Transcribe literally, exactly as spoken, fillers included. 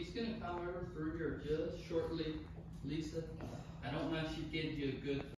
she's gonna come over through your just shortly, Lisa. I don't know if she gives you a good